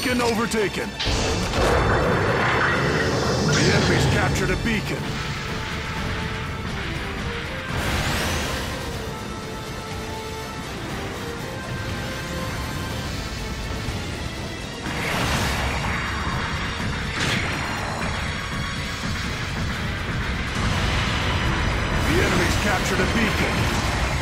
Beacon overtaken. The enemy's captured a beacon. The enemy's captured a beacon.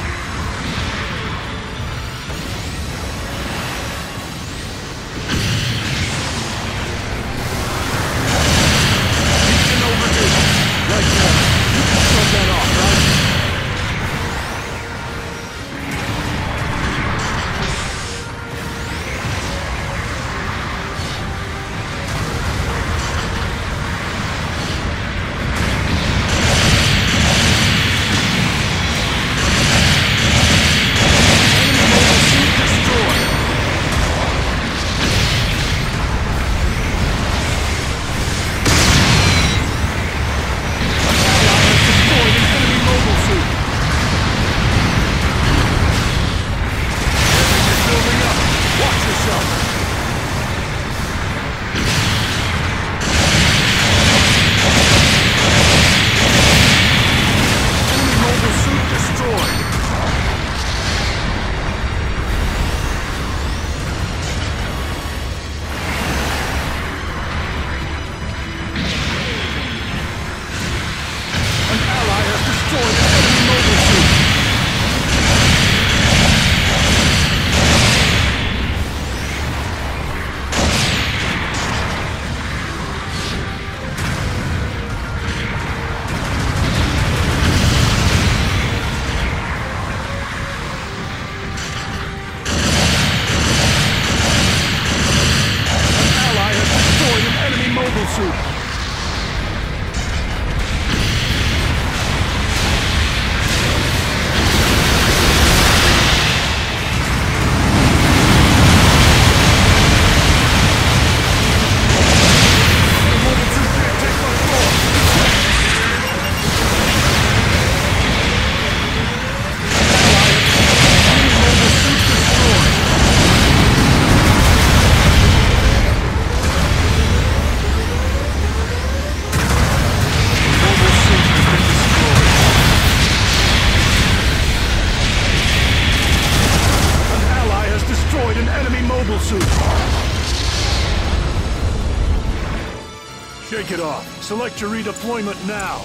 Shake it off. Select your redeployment now.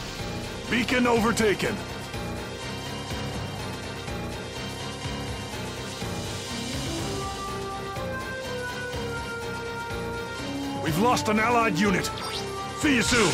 Beacon overtaken. We've lost an allied unit. See you soon.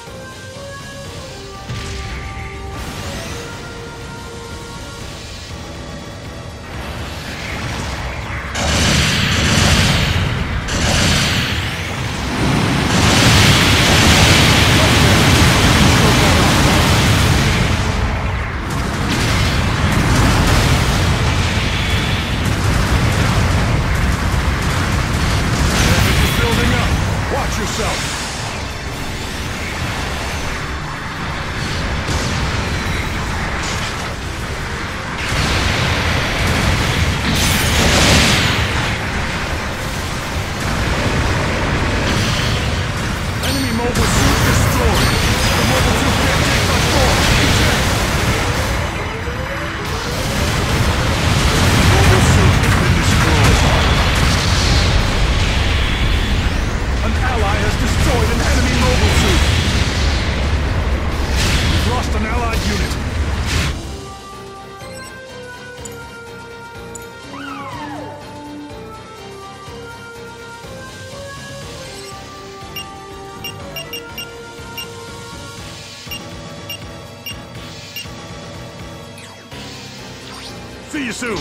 See you soon.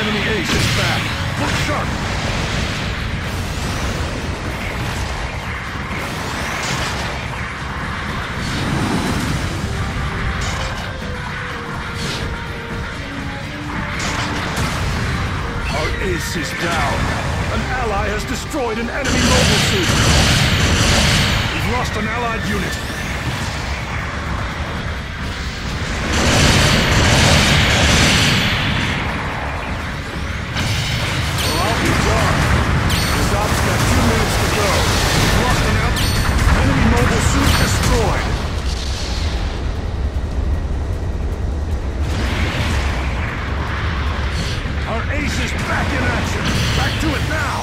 enemy ace is back. Look sharp. Our ace is down. An ally has destroyed an enemy mobile suit. We've lost an allied unit. Well, I'll be darned. This op's got 2 minutes to go. We've lost an enemy mobile suit destroyed. Our ace is back in action! Back to it now!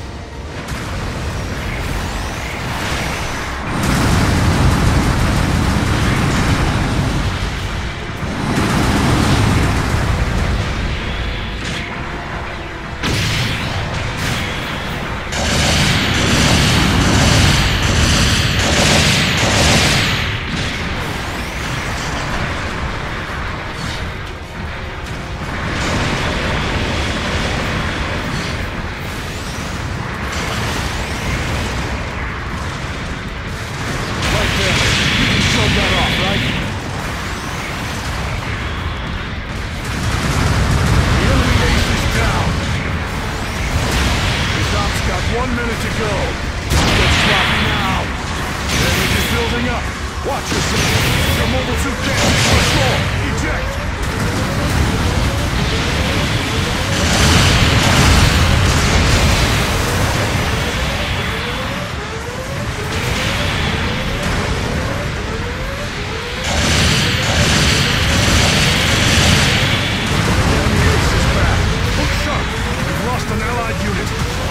Watch yourself! Your mobile suit damage for sure! Eject! Enemy ace is back! Look sharp! We've lost an allied unit!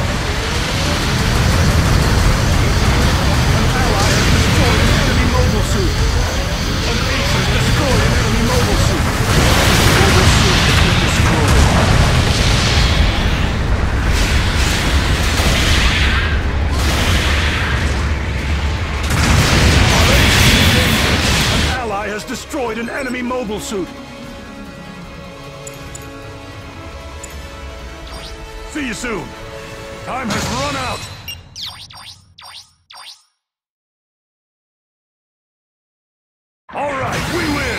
An ally has destroyed an enemy mobile suit! An ace has destroyed an enemy mobile suit! Mobile suit has been destroyed! Our ace is in danger! An ally has destroyed an enemy mobile suit! See you soon! Time has run out! All right, we win!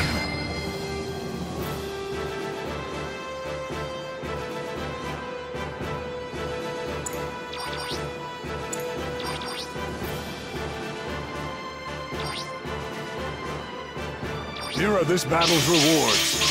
Here are this battle's rewards.